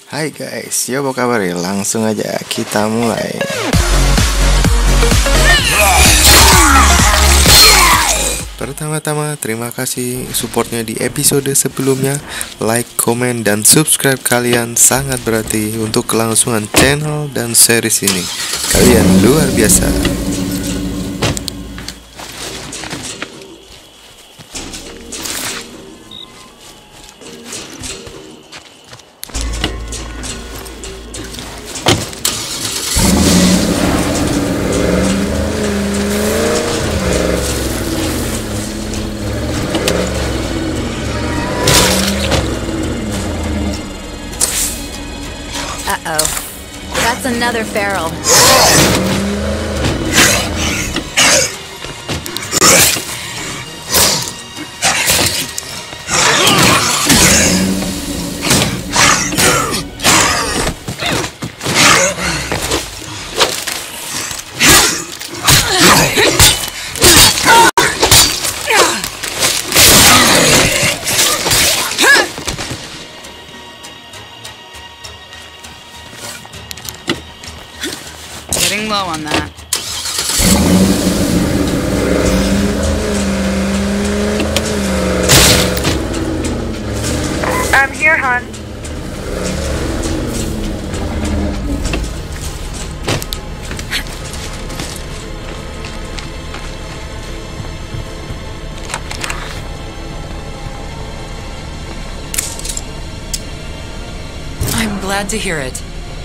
Hai guys, ya apa kabar ya? Langsung aja kita mulai. Pertama-tama terima kasih supportnya di episode sebelumnya. Like, komen, dan subscribe kalian sangat berarti untuk kelangsungan channel dan series ini. Kalian luar biasa. Uh-oh. That's another feral. Getting low on that. I'm here, hon. I'm glad to hear it.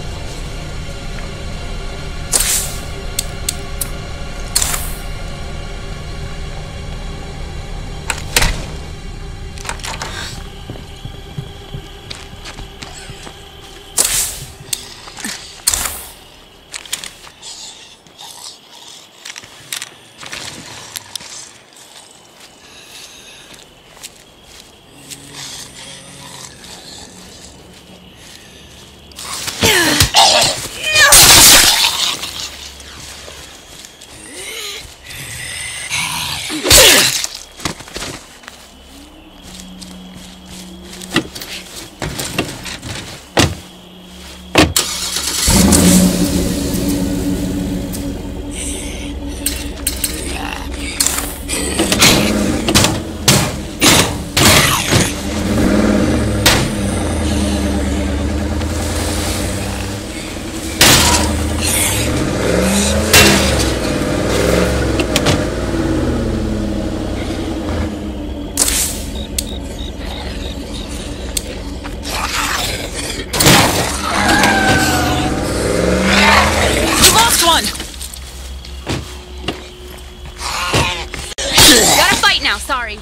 Gotta fight now, sorry.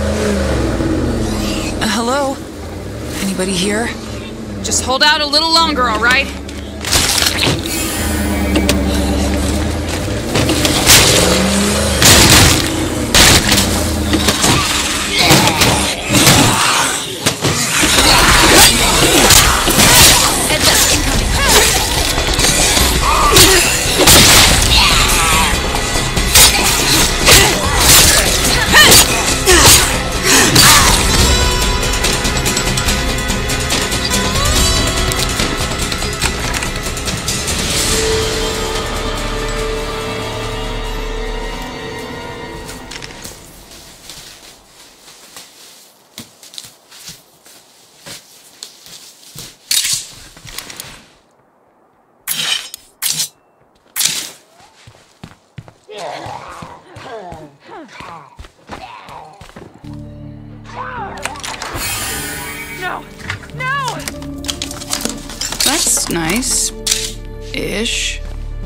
Hello? Anybody here? Just hold out a little longer, all right? Heads up, incoming. No! No! That's nice. Ish.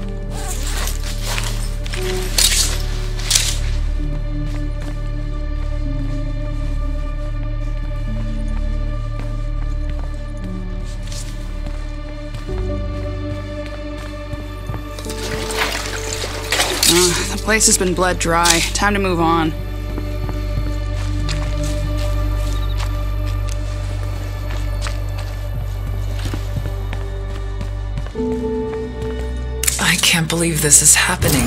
The place has been bled dry. Time to move on. I can't believe this is happening.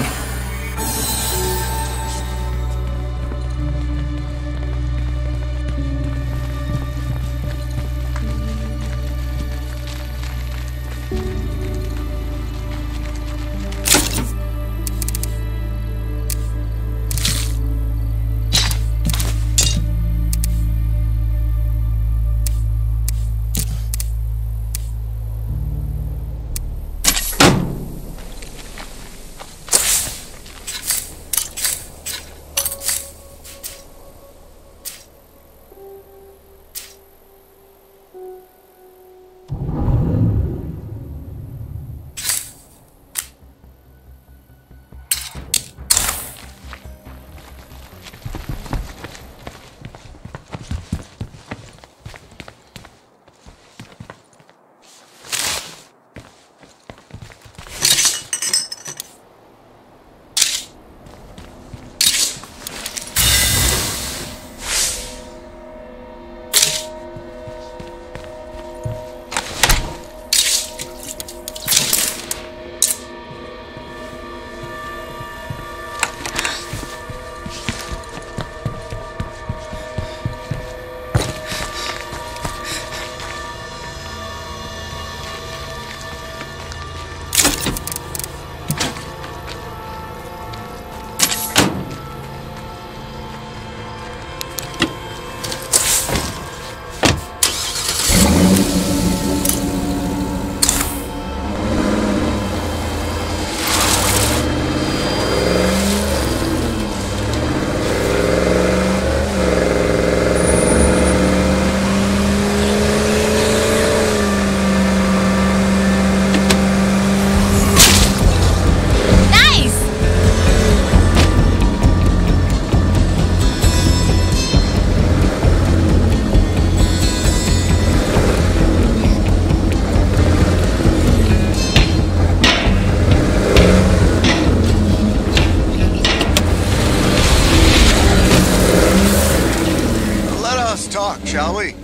Shall we?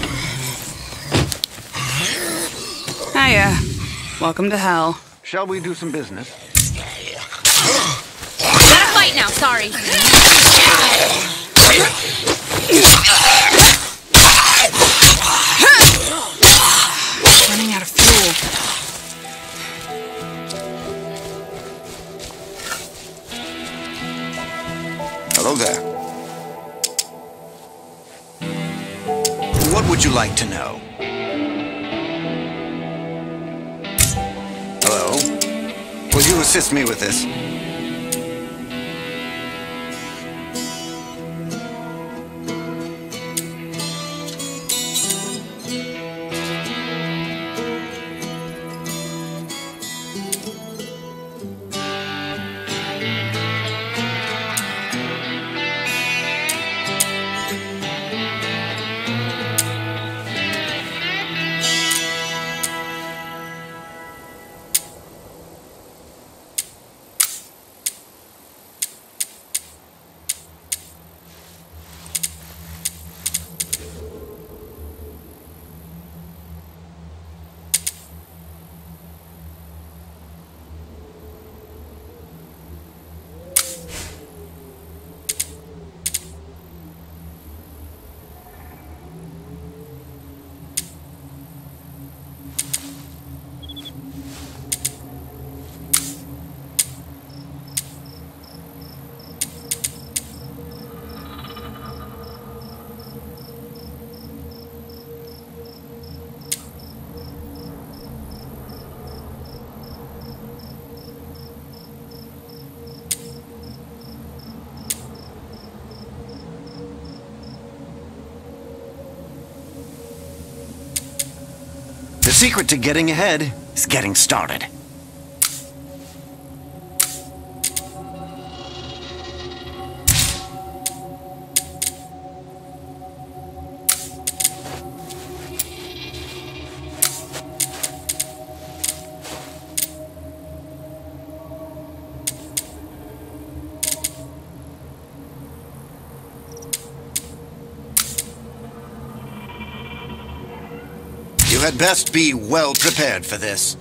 Hiya. Welcome to hell. Shall we do some business? Gotta fight now, sorry. Running out of fuel. Hello there. What would you like to know? Hello? Will you assist me with this? secret to getting ahead is getting started. You had best be well prepared for this.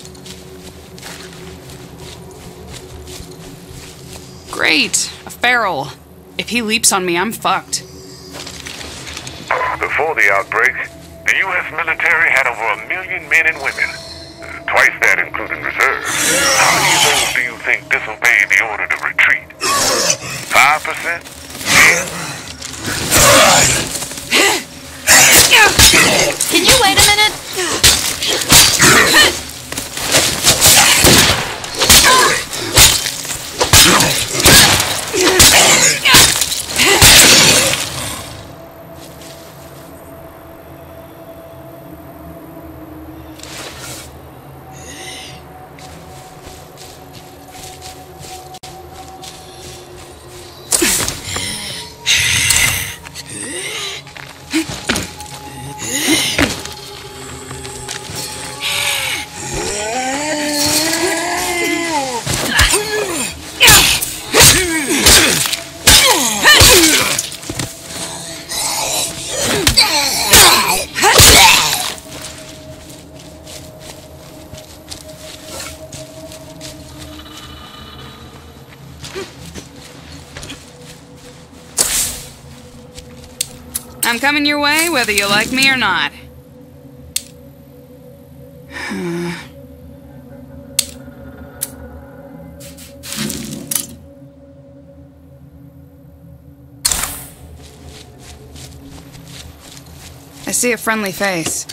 Great. A feral. If he leaps on me, I'm fucked. Before the outbreak, the U.S. military had over 1 million men and women. Twice that, including reserves. How many of those do you think disobeyed the order to retreat? 5%? 10? Can you wait a minute? I'm coming your way, whether you like me or not. I see a friendly face.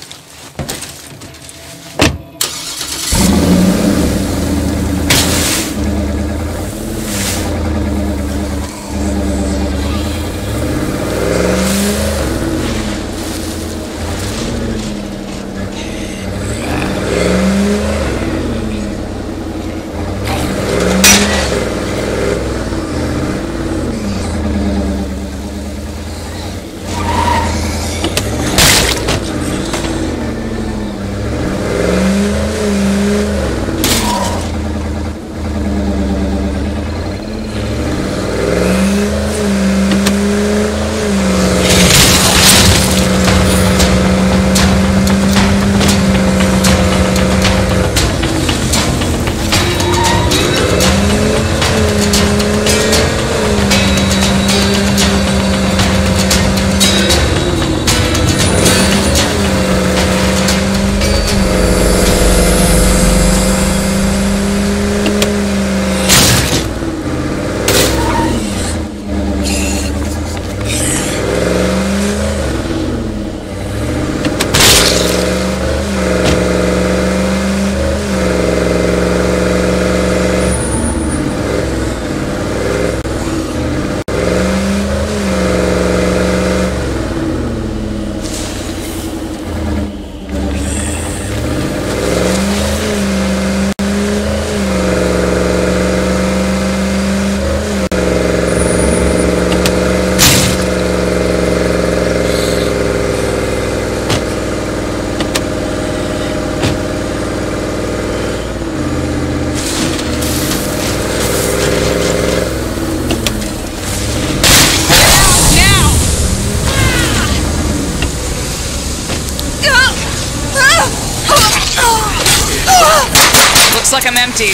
Looks like I'm empty.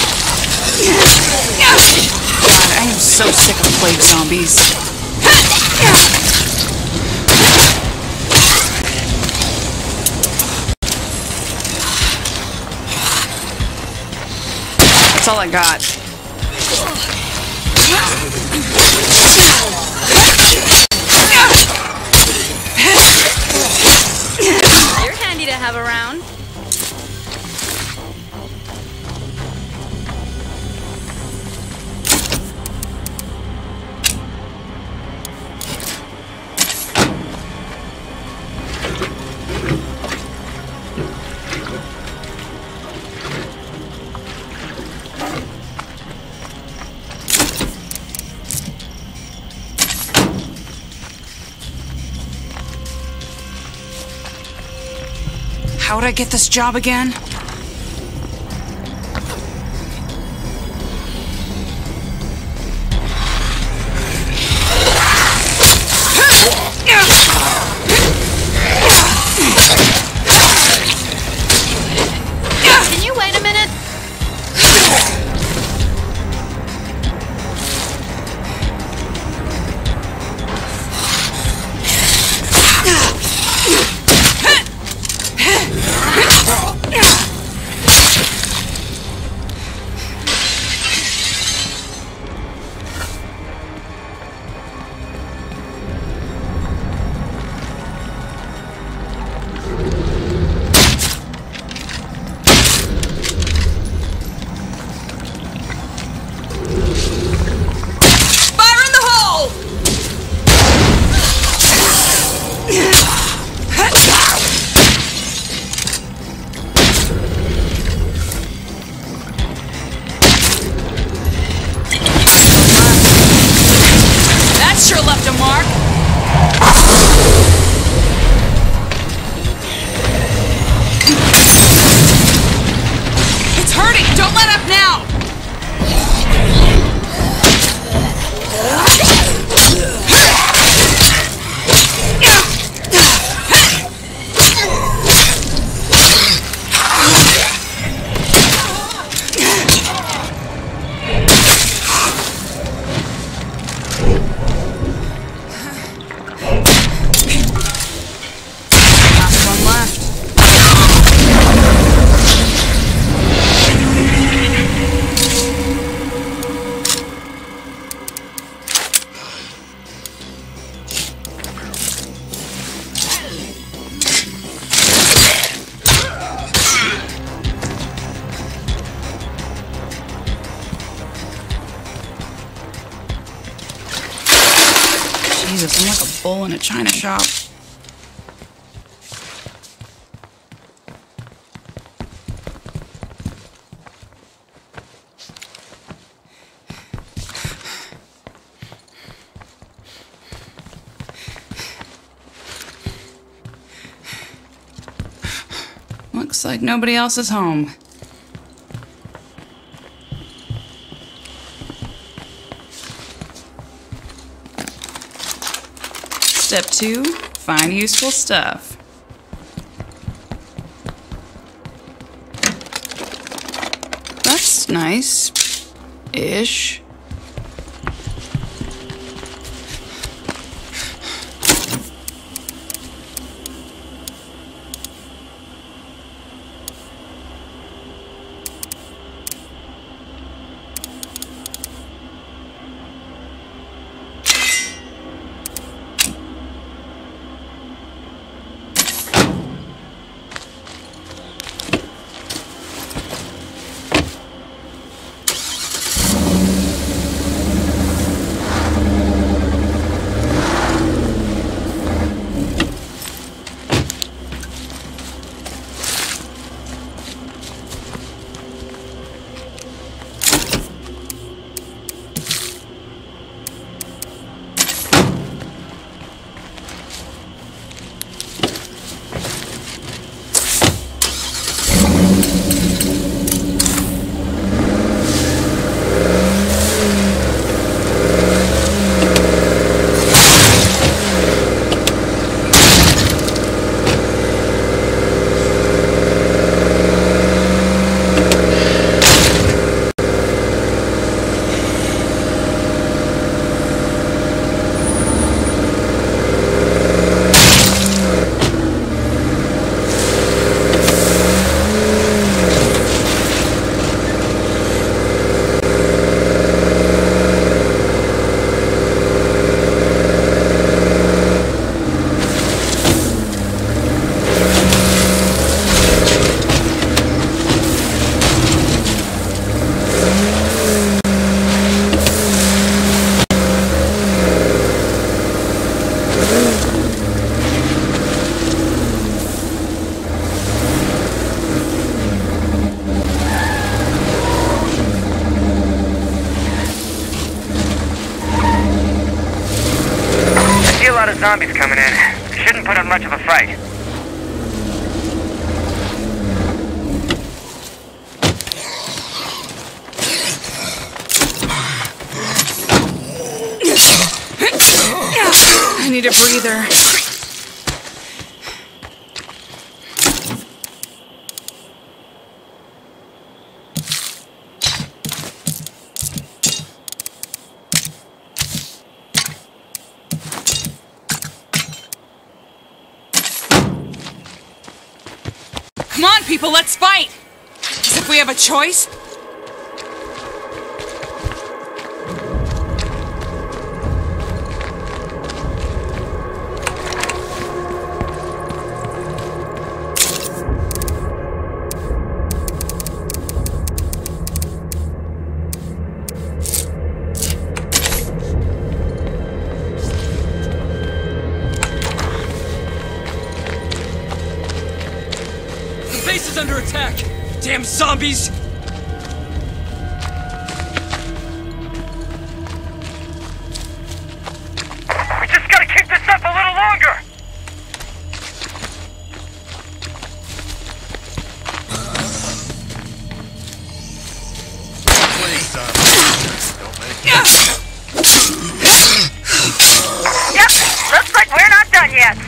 God, I am so sick of plague zombies. That's all I got. You're handy to have around. How'd I get this job again? Can you wait a minute? Sure left a mark. It's hurting. Don't let up now. Jesus, I'm like a bull in a china shop. Looks like nobody else is home. Step 2, find useful stuff. That's nice-ish. Zombies coming in. Shouldn't put up much of a fight. need a breather. Come on, people, let's fight! As if we have a choice. Base is under attack! Damn zombies! We just gotta keep this up a little longer! Yep, looks like we're not done yet.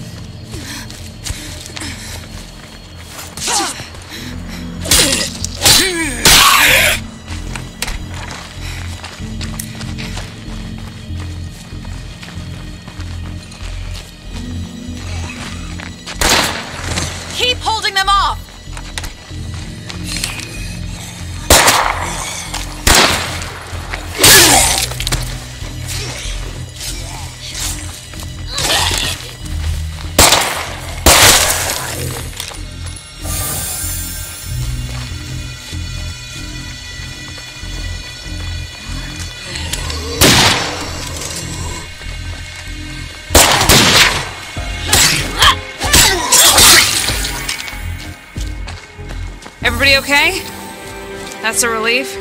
Keep holding them off! Everybody okay? That's a relief.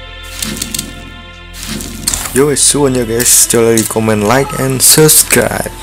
Yo, semuanya guys, jangan lupa komen, like, and subscribe.